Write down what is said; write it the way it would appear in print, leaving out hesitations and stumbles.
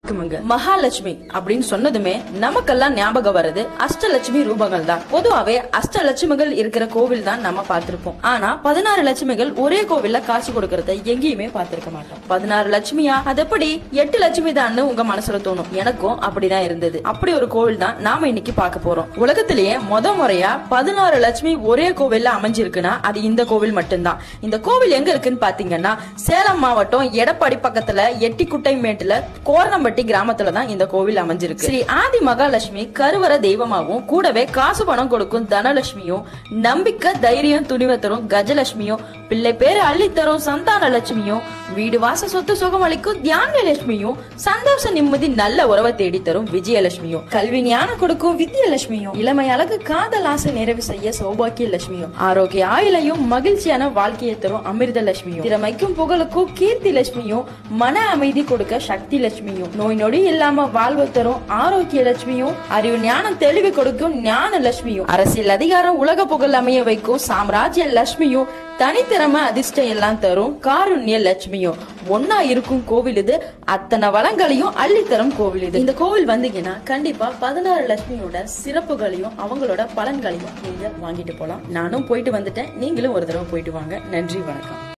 மகாலட்சுமி அப்படின்னு சொன்னதுமே நமக்கெல்லாம் ஞாபகம் வருது அஷ்டலட்சுமி ரூபங்கள் தான். பொதுவாவே அஷ்டலட்சுமிகள் இருக்கிற கோவில் தான் நம்ம பார்த்திருப்போம். ஆனா 16 லட்சுமிகள் ஒரே கோவில்ல காட்சி கொடுக்கறத எங்கேயுமே பார்த்திருக்க மாட்டோம். 16 லட்சுமியா, அதப்படி 8 லட்சுமி தான் உங்க மனசுல தோணும். எனக்கும் அப்படிதான் இருந்தது. அப்படி ஒரு கோவில் தான் நாம இன்னைக்கு பார்க்க போறோம். உலகத்திலேயே முறையா 16 லட்சுமி ஒரே கோவில்ல அமைஞ்சிருக்குன்னா அது இந்த கோவில் மட்டும்தான். இந்த கோவில் எங்க இருக்குன்னு பாத்தீங்கன்னா சேலம் மாவட்டம் எடப்பாடி பக்கத்துல எட்டிக்குட்டை மேட்டுல கோரணம்பட்டி கிராமத்துலதான் இந்த கோவில் அமைஞ்சிருக்கு. ஸ்ரீ ஆதி மகாலட்சுமி கருவற தெய்வமாகவும் கூடவே காசு பணம் கொடுக்கும் தனலட்சுமியும், நம்பிக்கை தைரியம் துணிவை தரும் கஜலட்சுமியும், பிள்ளை பேரு அள்ளித்தரும் சந்தான லட்சுமியும், வீடு வாச சொத்து சுகம் அளிக்கும் தியான லட்சுமியும், சந்தோஷ நிம்மதி நல்ல உறவை தேடி தரும் விஜயலட்சுமியும், கல்வி ஞானம் கொடுக்கும் வித்யலட்சுமியும், இளமை அழகு காதல் ஆசை நிறைவு செய்ய சௌபாக்கிய லட்சுமியும், ஆரோக்கிய ஆயுளையும் மகிழ்ச்சியான வாழ்க்கையை தரும் அமிர்த லட்சுமியும், திறமைக்கும் புகழுக்கும் கீர்த்தி லட்சுமியும், மன அமைதி கொடுக்க சக்தி லட்சுமியும், நோய் நொடி இல்லாம வாழ்வு தரும் ஆரோக்கிய லட்சுமியும், அறிவு ஞானம் தெளிவு கொடுக்கும் ஞான லட்சுமியும், அரசியல் அதிகாரம் உலக புகழ் அமைய வைக்கும் சாம்ராஜ்ய லட்சுமியும், தனித்திறமை அதிர்ஷ்டம் எல்லாம் தரும் காருண்ய லட்சுமியும் ஒன்னா இருக்கும் கோவில் இது. அத்தனை வளங்களையும் அள்ளித்தரும் கோவில் இது. இந்த கோவில் வந்தீங்கன்னா கண்டிப்பா 16 லட்சுமியோட சிறப்புகளையும் அவங்களோட பலன்களையும் நீங்க வாங்கிட்டு போலாம். நானும் போயிட்டு வந்துட்டேன். நீங்களும் ஒரு தடவை போயிட்டு வாங்க. நன்றி, வணக்கம்.